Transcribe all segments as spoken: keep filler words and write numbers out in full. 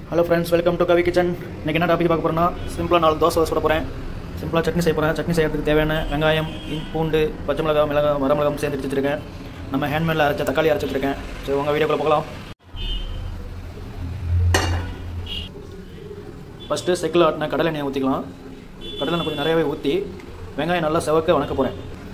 Hello friends, welcome to Kavi kitchen. இன்றைக்கி என்ன topic பார்க்க போகிறோன்னா, சிம்பிளாக நாலு தோசை சுட போகிறேன். சிம்பிளாக சட்னி செய்ய போகிறேன். சட்னி செய்யறதுக்கு தேவையான வெங்காயம், பூண்டு, பச்சை மிளகா, மிளகா, வரமிளகாம் சேர்த்து வச்சுருக்கேன். நம்ம ஹேண்ட்மேடில் அரைச்ச தக்காளி அரைச்சி வச்சுருக்கேன். சரி, உங்கள் வீடியோக்குள்ளே போகலாம். ஃபஸ்ட்டு செக்கில் ஆட்டின கடலை எண்ணெயை ஊற்றிக்கலாம். கடலை எண்ணெய் கொஞ்சம் நிறையாவே ஊற்றி வெங்காயம் நல்லா செவக்க வணக்க போகிறேன்.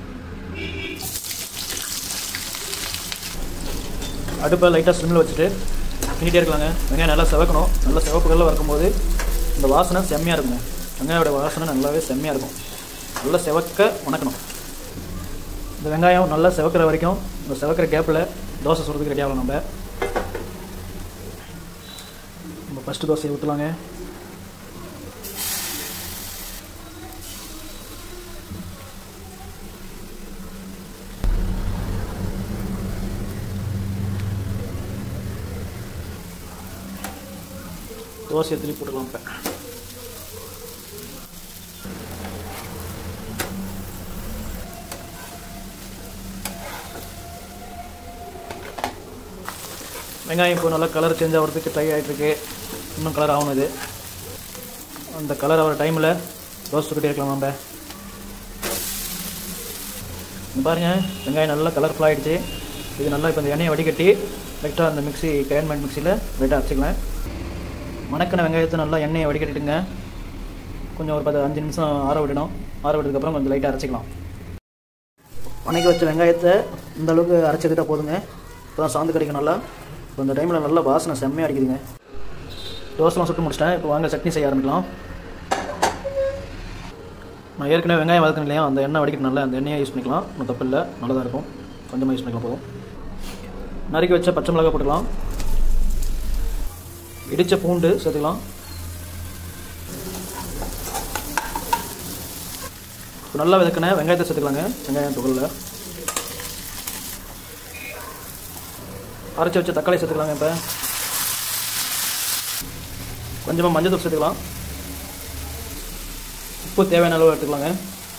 அடுப்பை லைட்டாக ஸ்லிம்மில் வச்சுட்டு கிண்டிகிட்டே இருக்கலாங்க. வெங்காயம் நல்லா செவக்கணும். நல்லா செவப்புகளில் வறுக்கும்போது இந்த வாசனை செம்மையாக இருக்குங்க. வெங்காயோட வாசனை நல்லாவே செம்மையாக இருக்கும். நல்லா செவக்க வணக்கணும். இந்த வெங்காயம் நல்லா செவக்கிற வரைக்கும், இந்த செவக்கிற கேப்பில் தோசை சுடுறதுக்கு ரெடி ஆகலாம். நம்ம நம்ம ஃபஸ்ட்டு தோசையை ஊற்றலாங்க. தோசையை திருப்பி போட்டுக்கலாம். இப்போ வெங்காயம் இப்போ நல்லா கலர் சேஞ்ச் ஆகிறதுக்கு ட்ரை ஆகிட்டுருக்கு. இன்னும் கலர் ஆகணும். இது அந்த கலர் ஆகிற டைமில் தோசை சுட்டுகிட்டே இருக்கலாம். நம்ம பாருங்கள், வெங்காயம் நல்லா கலர்ஃபுல் ஆகிடுச்சு. இது நல்லா இப்போ இந்த எண்ணெயை வடிகட்டி லைட்டாக அந்த மிக்ஸி கேன்மேட் மிக்சியில் லைட்டாக அரைச்சிக்கலாம். மணக்கின வெங்காயத்தை நல்லா எண்ணெயை வடிகட்டிட்டுங்க. கொஞ்சம் ஒரு பத்து அஞ்சு நிமிஷம் ஆற விடணும். ஆற விட்டதுக்கப்புறம் கொஞ்சம் லைட்டாக அரைச்சிக்கலாம். வணக்கி வச்ச வெங்காயத்தை இந்த அளவுக்கு அரைச்சிக்கிட்டால் போதுங்க. இப்போ தான் சாந்து கிடைக்கும் நல்லா. இப்போ இந்த டைமில் நல்லா வாசனை செம்மையாக அடிக்குதுங்க. தோசைலாம் சுட்டு முடிச்சிட்டேன். இப்போ வாங்க சட்னி செய்ய ஆரம்பிக்கலாம். நான் ஏற்கனவே வெங்காயம் வதக்கணும் இல்லையா, அந்த எண்ணெய் வடிக்கிட்டு நல்லா அந்த எண்ணெயை யூஸ் பண்ணிக்கலாம். ஒன்றும் தப்பு இல்லை, நல்லா தான் இருக்கும். கொஞ்சமாக யூஸ் பண்ணிக்கலாம் போதும். நறுக்கி வச்ச பச்சை மிளகா போட்டுக்கலாம். இடித்த பூண்டு சேர்த்துக்கலாம். இப்போ நல்லா வதக்கின வெங்காயத்தை சேர்த்துக்கலாங்க. வெங்காயம் துகளில் அரைச்சி வச்ச தக்காளி சேர்த்துக்கலாங்க. இப்போ கொஞ்சமாக மஞ்சள் தூள் சேர்த்துக்கலாம். உப்பு தேவையான அளவு எடுத்துக்கலாங்க.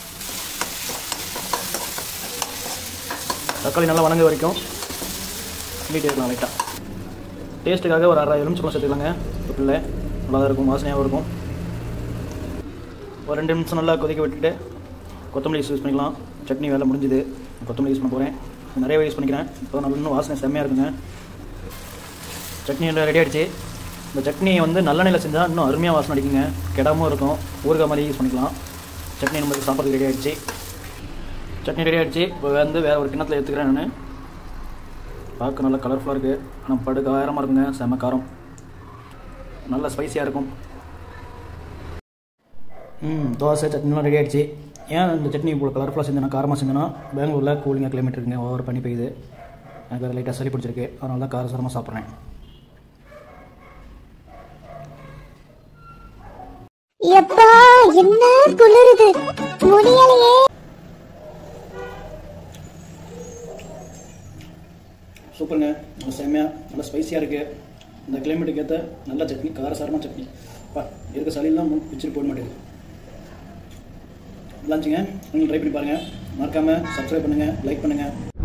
தக்காளி நல்லா வணங்க வரைக்கும் கிண்டிகிட்டே இருக்கலாம். லைட்டாக டேஸ்ட்டுக்காக ஒரு அரை எலுமிச்சம்பழம் சேர்த்துக்கலாங்க. உப்பில் நல்லா தான் இருக்கும், வாசனையாகவும் இருக்கும். ஒரு ரெண்டு நிமிஷம் நல்லா கொதிக்க விட்டுட்டு கொத்தமல்லி யூஸ் பண்ணிக்கலாம். சட்னி வேலை முடிஞ்சுது. கொத்தமல்லி யூஸ் பண்ண போகிறேன். நிறையவே யூஸ் பண்ணிக்கிறேன். இப்போ நல்லா இன்னும் வாசனை செம்மையாக இருக்குங்க. சட்னி எல்லாம் ரெடி ஆகிடுச்சு. இந்த சட்னியை வந்து நல்லெண்ணெயில் செஞ்சால் இன்னும் அருமையாக வாசனை அடிக்குங்க. கெடாமல் இருக்கும். ஊறுகாய் மாதிரி யூஸ் பண்ணிக்கலாம். சட்னி நம்மளுக்கு சாப்பிட்றதுக்கு ரெடி ஆகிடுச்சு. சட்னி ரெடி ஆகிடுச்சு. இப்போ வந்து வேறு ஒரு கிண்ணத்தில் எடுத்துக்கிறேன். நான் பார்க்க நல்லா கலர்ஃபுல்லாக இருக்குது. ஆனால் படு காரமாக இருக்குங்க. செம்ம காரம், நல்லா ஸ்பைஸியாக இருக்கும். ம் தோசை சட்னிலாம் ரெடி ஆகிடுச்சு. ஏன் இந்த சட்னி இப்போ கலர்ஃபுல்லாக செஞ்சேன்னா, காரமாக செஞ்சேன்னா, பெங்களூரில் கூலிங்காக கிளைமேட் இருக்குங்க. ஓவர் பண்ணி பெய்யுது. எனக்கு அது லைட்டாக சளி பிடிச்சிருக்கு. அதனால தான் காரசாரமாக சாப்பிட்றேன். எப்பா என்ன குளிருது, முடியலையே. சூப்பருங்க. நல்லா செம்மையாக நல்லா ஸ்பைஸியாக இருக்குது. இந்த கிளைமேட்டுக்கு ஏற்ற நல்ல சட்னி, காரசாரமாக சட்னி. பா இருக்க சளியெல்லாம் பிடிச்சிட்டு போட மாட்டேங்குது. நல்லாச்சுங்க. நீங்களும் ட்ரை பண்ணி பாருங்கள். மறக்காமல் சப்ஸ்கிரைப் பண்ணுங்கள், லைக் பண்ணுங்கள்.